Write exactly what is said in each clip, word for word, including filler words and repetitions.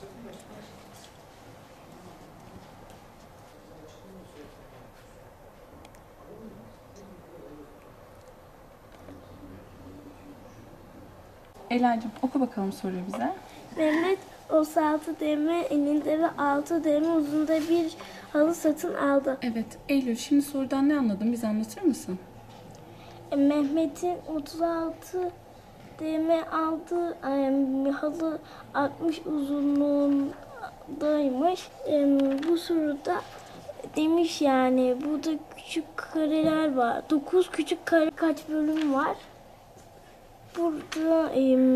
Ela'cığım oku bakalım soruyu bize. Mehmet otuz altı deme eninde ve altı deme uzunda bir halı satın aldı. Evet Eylül, şimdi sorudan ne anladın, bize anlatır mısın? Mehmet'in otuz altı deme aldığı halı altmış uzunluğundaymış. Bu soruda demiş yani burada küçük kareler var. dokuz küçük kare kaç bölüm var? Burada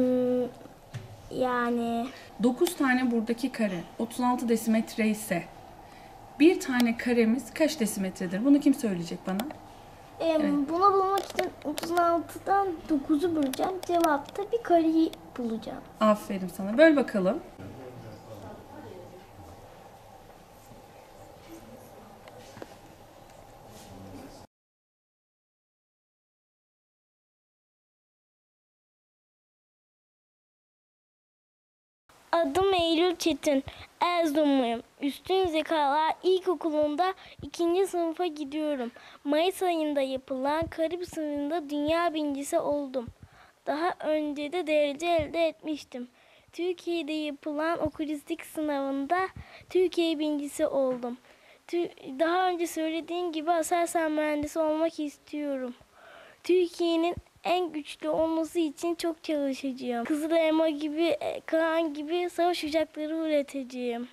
yani dokuz tane buradaki kare otuz altı desimetre ise bir tane karemiz kaç desimetredir? Bunu kim söyleyecek bana? Ee, evet. Bunu bulmak için otuz altıdan dokuzu böleceğim. Cevapta bir kareyi bulacağım. Aferin sana. Böl bakalım. Adım Eylül Çetin. Erzurumluyum. Üstün Zekalar İlkokulu'nda ikinci sınıfa gidiyorum. Mayıs ayında yapılan Karip sınavında dünya birincisi oldum. Daha önce de derece elde etmiştim. Türkiye'de yapılan okulistik sınavında Türkiye birincisi oldum. Daha önce söylediğim gibi Aselsan mühendisi olmak istiyorum. Türkiye'nin en güçlü olması için çok çalışacağım. Kızılelma gibi, Kaan gibi savaş uçakları üreteceğim.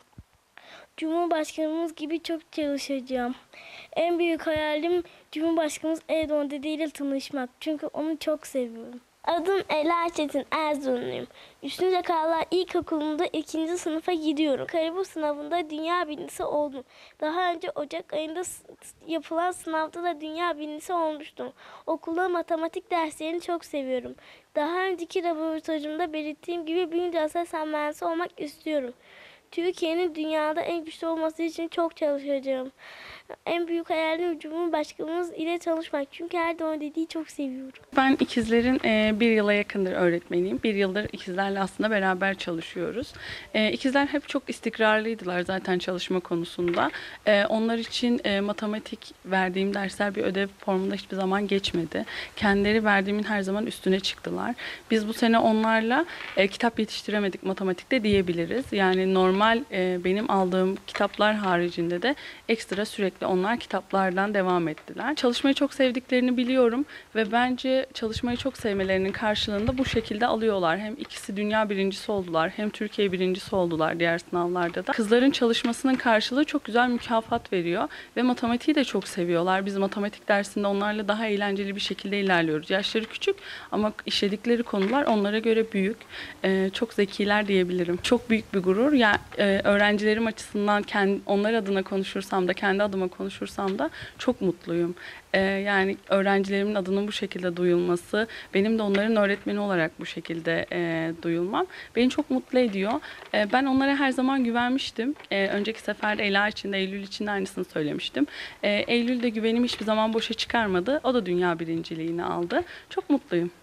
Cumhurbaşkanımız gibi çok çalışacağım. En büyük hayalim Cumhurbaşkanımız Erdoğan dedeyle tanışmak. Çünkü onu çok seviyorum. Adım Ela Çetin, Erzurumluyum. Üstün Zekalar İlkokulu'nda ikinci sınıfa gidiyorum. Karabük sınavında dünya birincisi oldum. Daha önce Ocak ayında yapılan sınavda da dünya birincisi olmuştum. Okulda matematik derslerini çok seviyorum. Daha önceki laboratuvarımda belirttiğim gibi büyüyünce Aselsan mühendisi olmak istiyorum. Türkiye'nin dünyada en güçlü olması için çok çalışacağım. En büyük hayalim Cumhurbaşkanımız ile çalışmak. Çünkü Erdoğan dediği çok seviyorum. Ben ikizlerin e, bir yıla yakındır öğretmeniyim. Bir yıldır ikizlerle aslında beraber çalışıyoruz. E, ikizler hep çok istikrarlıydılar zaten çalışma konusunda. E, onlar için e, matematik verdiğim dersler bir ödev formunda hiçbir zaman geçmedi. Kendileri verdiğimin her zaman üstüne çıktılar. Biz bu sene onlarla e, kitap yetiştiremedik matematikte diyebiliriz. Yani normal e, benim aldığım kitaplar haricinde de ekstra sürekli onlar kitaplardan devam ettiler. Çalışmayı çok sevdiklerini biliyorum ve bence çalışmayı çok sevmelerinin karşılığında bu şekilde alıyorlar. Hem ikisi dünya birincisi oldular, hem Türkiye birincisi oldular diğer sınavlarda da. Kızların çalışmasının karşılığı çok güzel mükafat veriyor ve matematiği de çok seviyorlar. Biz matematik dersinde onlarla daha eğlenceli bir şekilde ilerliyoruz. Yaşları küçük ama işledikleri konular onlara göre büyük. Ee, çok zekiler diyebilirim. Çok büyük bir gurur. Yani e, öğrencilerim açısından kendi, onlar adına konuşursam da kendi adıma konuşursam da çok mutluyum. Ee, yani öğrencilerimin adının bu şekilde duyulması, benim de onların öğretmeni olarak bu şekilde e, duyulmam beni çok mutlu ediyor. E, ben onlara her zaman güvenmiştim. E, önceki seferde Ela için de Eylül için de aynısını söylemiştim. E, Eylül de güvenimi hiçbir zaman boşa çıkarmadı. O da dünya birinciliğini aldı. Çok mutluyum.